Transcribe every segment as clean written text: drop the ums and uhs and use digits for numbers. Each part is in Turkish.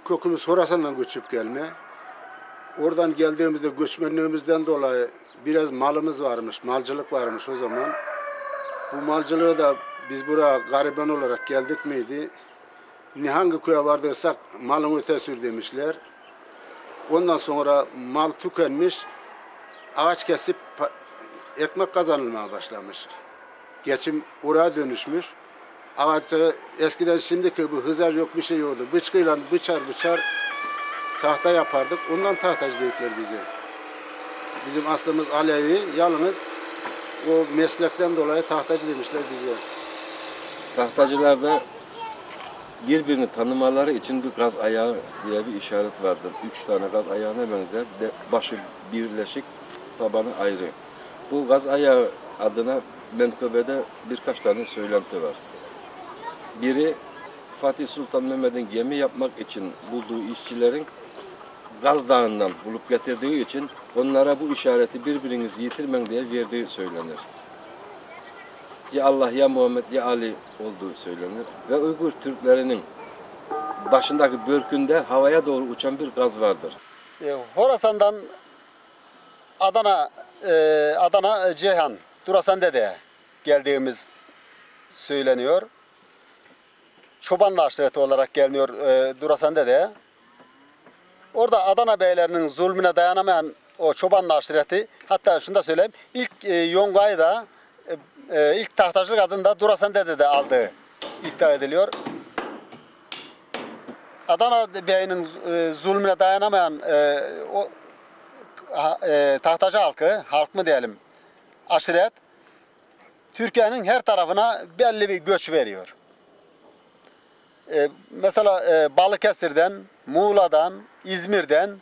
kökümüz Horasan'dan göçüp gelme. Oradan geldiğimizde göçmenliğimizden dolayı biraz malımız varmış, malcılık varmış o zaman. Bu malcılığı da biz buraya gariban olarak geldik miydi? Hangi köye vardıysak malın öte sür demişler. Ondan sonra mal tükenmiş, ağaç kesip ekmek kazanılmaya başlamış. Geçim oraya dönüşmüş. Ağaçta eskiden şimdiki bu hızar yok bir şey yoktu. Bıçkıyla bıçar tahta yapardık. Ondan tahtacı dedikler bize. Bizim aslımız Alevi, yalnız o meslekten dolayı tahtacı demişler bize. Tahtacılarda birbirini tanımaları için bir gaz ayağı diye bir işaret vardır. 3 tane gaz ayağına benzer. Başı birleşik, tabanı ayrı. Bu gaz ayağı adına menkıbede birkaç tane söylenti var. Biri, Fatih Sultan Mehmet'in gemi yapmak için bulduğu işçilerin Gaz Dağı'ndan bulup getirdiği için onlara bu işareti birbirinizi yitirmen diye verdiği söylenir. Ya Allah, ya Muhammed, ya Ali olduğu söylenir. Ve Uygur Türklerinin başındaki börkünde havaya doğru uçan bir gaz vardır. Horasan'dan Adana Ceyhan, Durasan Dede'ye geldiğimiz söyleniyor. Çobanlı aşireti olarak geliniyor Durasan Dede'ye. Orada Adana beylerinin zulmüne dayanamayan o çobanlı aşireti, hatta şunu da söyleyeyim, ilk yongayı da ilk tahtacılık adını da Durasan Dede'de aldığı iddia ediliyor. Adana beyinin zulmüne dayanamayan o tahtacı halk mı diyelim, aşiret, Türkiye'nin her tarafına belli bir göç veriyor. Mesela Balıkesir'den, Muğla'dan, İzmir'den,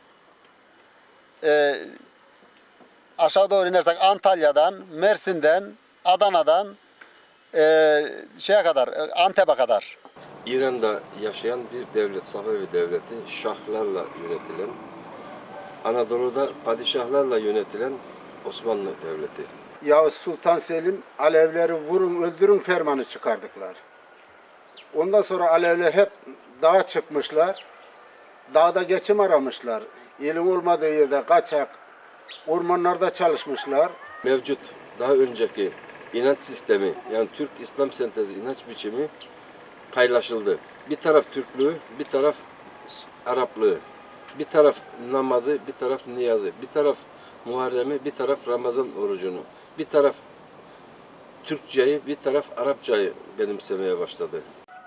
aşağı doğru inersek Antalya'dan, Mersin'den, Adana'dan, şeye kadar, Antep'e kadar. İran'da yaşayan bir devlet, Safevi devleti, şahlarla yönetilen, Anadolu'da padişahlarla yönetilen Osmanlı Devleti. Yavuz Sultan Selim Alevleri vurun öldürün fermanı çıkardıklar. Ondan sonra Alevler hep dağa çıkmışlar. Dağda geçim aramışlar. İlim olmadığı yerde kaçak, ormanlarda çalışmışlar. Mevcut daha önceki inanç sistemi, yani Türk İslam sentezi inanç biçimi paylaşıldı. Bir taraf Türklüğü, bir taraf Araplığı, bir taraf namazı, bir taraf niyazı, bir taraf Muharrem'i, bir taraf Ramazan orucunu, bir taraf Türkçeyi, bir taraf Arapçayı benimsemeye başladı.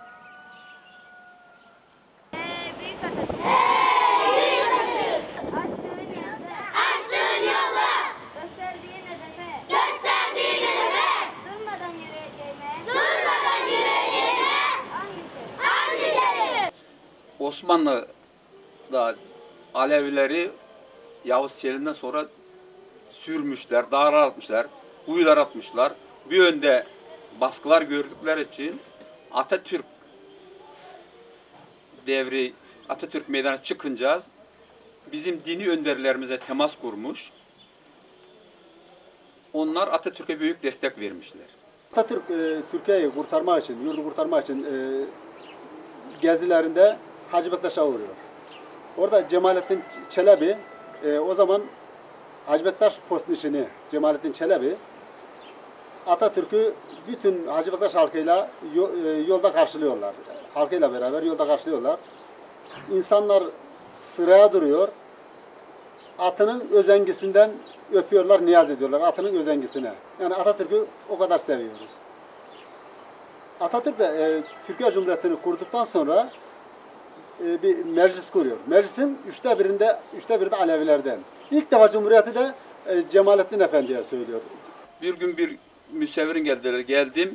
Osmanlı'da Alevileri Yavuz Selim'den sonra sürmüşler, dağlar atmışlar, kuyular atmışlar. Bir yönde baskılar gördükleri için Atatürk devri, Atatürk meydana çıkınca bizim dini önderlerimize temas kurmuş. Onlar Atatürk'e büyük destek vermişler. Atatürk Türkiye'yi kurtarmak için, yurdu kurtarmak için gezilerinde Hacı Bektaş'a uğruyor. Orada Cemalettin Çelebi, o zaman Hacı Bektaş postnişini Cemalettin Çelebi, Atatürk'ü bütün Hacı Bektaş halkıyla yolda karşılıyorlar. Halkıyla beraber yolda karşılıyorlar. İnsanlar sıraya duruyor. Atının özengisinden öpüyorlar, niyaz ediyorlar. Atının özengisine. Yani Atatürk'ü o kadar seviyoruz. Atatürk de Türkiye Cumhuriyeti'ni kurduktan sonra bir meclis kuruyor. Meclisin üçte biri de Alevilerden. İlk defa Cumhuriyeti de Cemalettin Efendi'ye söylüyor. Bir gün bir müsevirin geldiler. Geldim.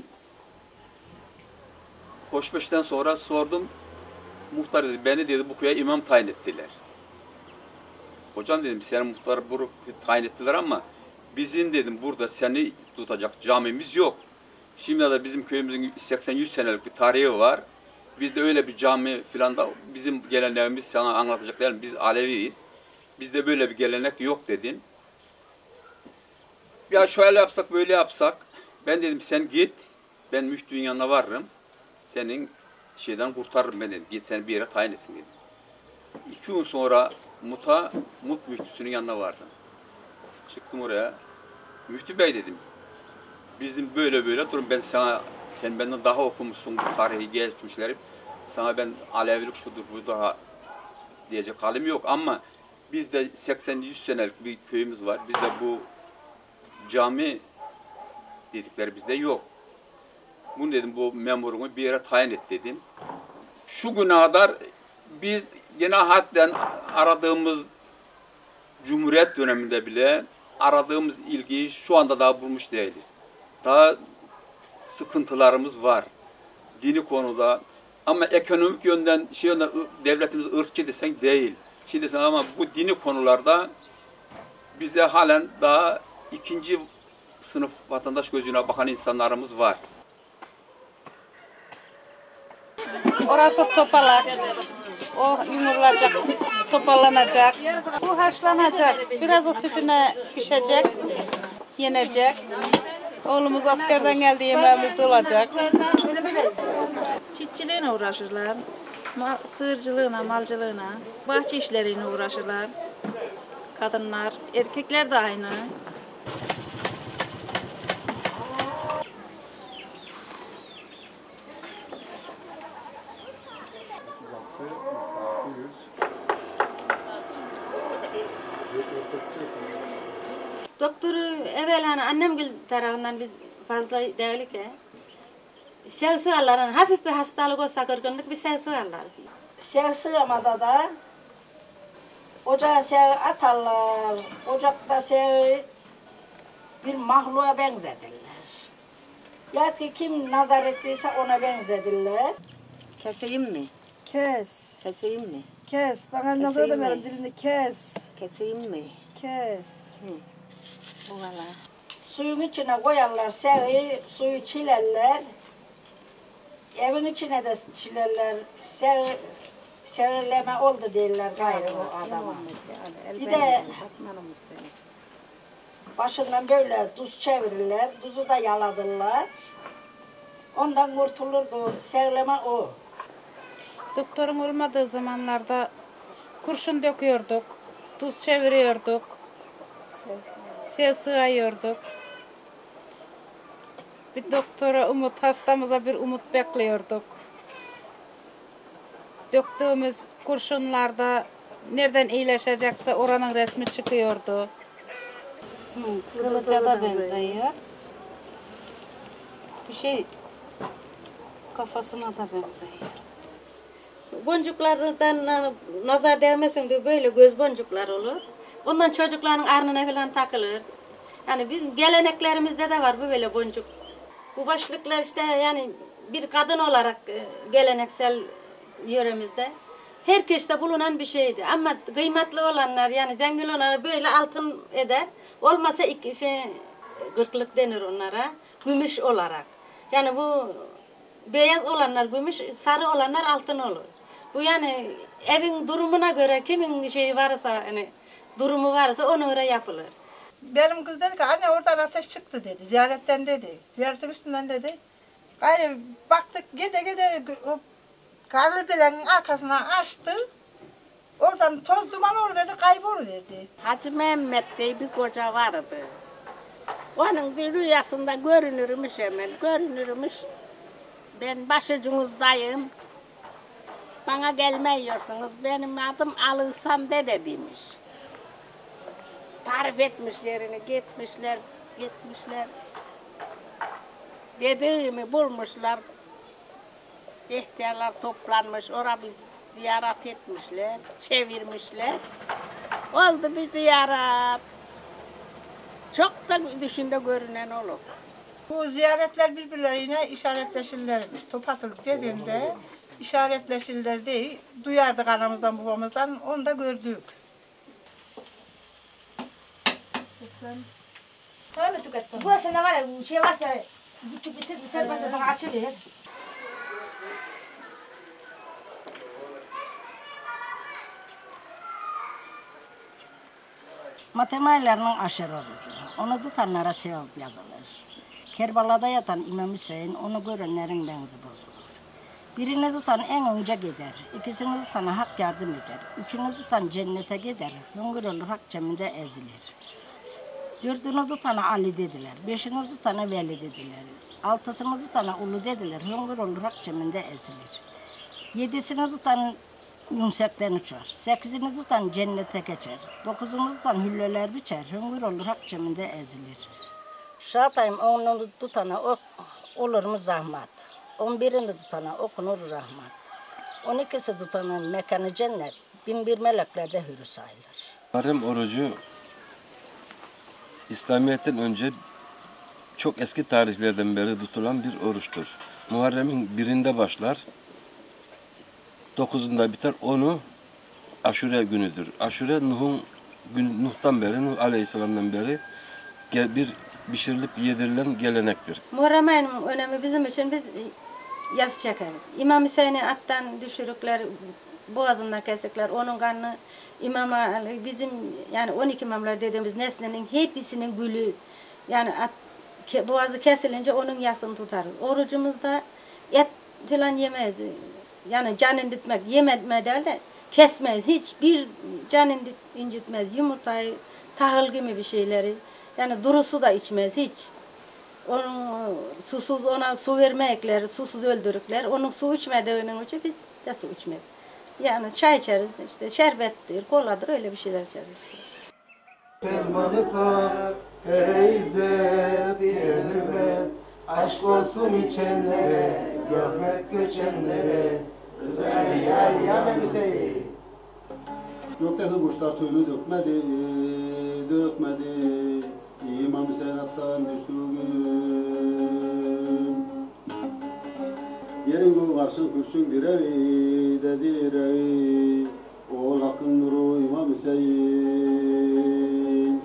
Hoşbeş'ten sonra sordum. Muhtar dedi, beni dedi bu köye imam tayin ettiler. Hocam dedim, senin muhtarı tayin ettiler ama bizim dedim burada seni tutacak camimiz yok. Şimdi de bizim köyümüzün 80-100 senelik bir tarihi var. Bizde öyle bir cami filan da bizim geleneklerimiz sana anlatacaklar. Biz Aleviyiz. Bizde böyle bir gelenek yok dedim. Ya şöyle yapsak böyle yapsak. Ben dedim sen git. Ben müftünün yanına varırım. Senin şeyden kurtarırım ben dedim. Git seni bir yere tayin etsin dedim. 2 gün sonra Mut müftüsünün yanına vardım. Çıktım oraya. Müftü bey dedim. Bizim böyle durum, sen benden daha okumuşsun bu tarihi geçmişleri. Sana ben Alevilik şudur bu daha diyecek halim yok ama bizde 80-100 senelik bir köyümüz var. Bizde bu cami dedikleri bizde yok. Bunu dedim, bu memurunu bir yere tayin et dedim. Şu güne kadar biz yine hadden aradığımız Cumhuriyet döneminde bile aradığımız ilgiyi şu anda daha bulmuş değiliz. Daha sıkıntılarımız var dini konuda, ama ekonomik yönden devletimiz ırkçı desen değil. Şey desen, ama bu dini konularda bize halen daha ikinci sınıf vatandaş gözüyle bakan insanlarımız var. Orası topalak. O yumurulacak, toparlanacak. Bu haşlanacak. Biraz o sütüne pişecek, yenecek. Oğlumuz askerden geldi, yemeğimiz olacak. Çiftçiliğine uğraşırlar. Sığırcılığına, malcılığına, bahçe işleriyle uğraşırlar. Kadınlar, erkekler de aynı. Doktoru evvel hani annem tarafından biz fazla değerli ki sev sığarlar, hafif bir hastalık olsa kırgınlık bir sev sığarlar. Sev sığamada da ocağa sev atarlar, ocakta sev bir mahluğa benzedirler. Ya ki kim nazar ettiyse ona benzedirler. Keseyim mi? Kes. Keseyim mi? Kes. Bana nazar da verin dilini kes. Keseyim mi? Kes. Bu valla. Suyun içine koyarlar sevi, suyu çilerler. Evin içine de çilerler. Severleme oldu derler gayrı o adama. Bir de başından böyle tuz çevirirler, tuzu da yaladırlar. Ondan kurtulurdu, severleme o. Doktorun olmadığı zamanlarda kurşun döküyorduk, tuz çeviriyorduk, sev sığıyorduk. Bir doktora hastamıza bir umut bekliyorduk. Döktüğümüz kurşunlarda nereden iyileşecekse oranın resmi çıkıyordu. Kılıca da benziyor. Bir şey kafasına da benziyor. Boncuklardan nazar değmesin diye böyle göz boncuklar olur. Ondan çocukların arnına falan takılır. Yani bizim geleneklerimizde de var bu böyle boncuk. Bu başlıklar işte yani bir kadın olarak geleneksel yöremizde herkeste bulunan bir şeydi. Ama kıymetli olanlar yani zengin olanlar böyle altın eder. Olmasa gırklık denir onlara. Gümüş olarak. Yani bu beyaz olanlar gümüş, sarı olanlar altın olur. Bu yani evin durumuna göre kimin şeyi varsa yani durumu varsa ona göre yapılır. Benim kız dedi ki anne oradan ateş çıktı dedi. Ziyaretten dedi. Ziyaretin üstünden dedi. Gayrı baktık gide o karlı dilenin arkasına açtı. Oradan toz duman olur dedi, kayboluverdi. Hacı Mehmet diye bir koca vardı. Onun rüyasında görünürmüş hemen, görünürmüş. Ben başucumuzdayım. Bana gelmiyorsunuz, benim adım Alırsan dede demiş. Tarif etmiş yerini, gitmişler. Dediğimi bulmuşlar. İhtiyarlar toplanmış, oraya bir ziyaret etmişler, çevirmişler. Oldu bir ziyaret. Çok da düşünde görünen olur. Bu ziyaretler birbirlerine işaretleşirlermiş. Top atılık dediğinde işaretleşirler değil. Duyardık anamızdan babamızdan, onu da gördük. Bu aslında var ya, bu şey varsa, bir ser varsa bana açılır. Matemaylarının aşırı onu tutanlara sevap yazılır. Kerbala'da yatan İmam Hüseyin, onu görenlerin benzi bozulur. Birini tutan en önce gider, ikisini tutana hak yardım eder, üçünü tutan cennete gider, hüngür olur hak ceminde ezilir. Dördünü tutana Ali dediler, beşini tutana Veli dediler, altısını tutana Ulu dediler, hüngür olur hak ceminde ezilir. Yedisini tutan yüksekten uçar, sekizini tutan cennete geçer, dokuzunu tutan hülleler biçer, hüngür olur hak ceminde ezilir. Şahatayım onunu tutana olur mu zahmet, 11'ini tutana okunur rahmet, 12'si tutanın mekanı cennet, 1001 meleklerde hürü sayılır. Muharrem orucu İslamiyet'ten önce çok eski tarihlerden beri tutulan bir oruçtur. Muharrem'in 1'inde başlar, 9'unda biter, 10'u Aşure günüdür. Aşure Nuh'tan beri, Nuh Aleyhisselam'dan beri bir pişirilip yedirilen gelenektir. Muharrem ayının önemi bizim için biz yas çekeriz. İmam Hüseyin'i attan düşürükler, boğazından kesikler, onun kanını imama, bizim yani 12 imamlar dediğimiz nesnenin hepsinin gülü, yani boğazı kesilince onun yasını tutarız. Orucumuzda et falan yemeyiz. Yani can incitmek, yemediği de kesmeyiz. Hiçbir can incitmez. Yumurtayı, tahıl gibi bir şeyleri. Yani duru su da içmez hiç. Onun susuz, ona su vermekler, susuz öldürükler. Onun su içmediğinin için biz de su içmeyiz. Yani çay içeriz, işte şerbettir, koladır, öyle bir şeyler içeriz işte. Selmanı kal, her izzet bir nübet, aşk olsun içenlere, rahmet göçenlere, Rıza-i Yâr Hüseyin. Gökteki kuşlar tüyünü dökmedi, dökmedi. İmam Hüseyin attan düştü gün. Yerin bu karşın kurşun direği de direği. Oğul hakkın nuru İmam Hüseyin.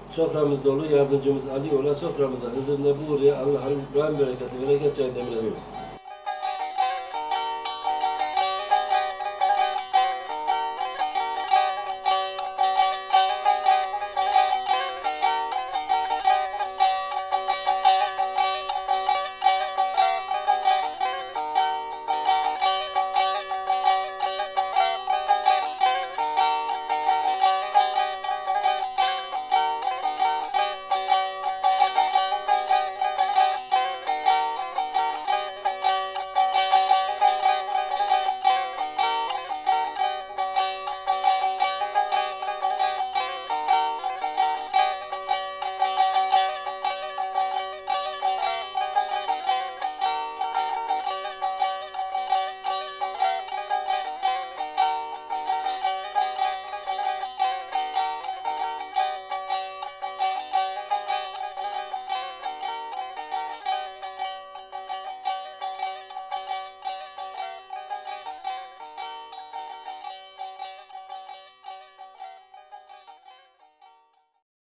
Soframız dolu, yardımcımız Ali ola soframıza. Hızır Nebu'ya Allah'ın İbrahim bereketi ve geçen emrediyor.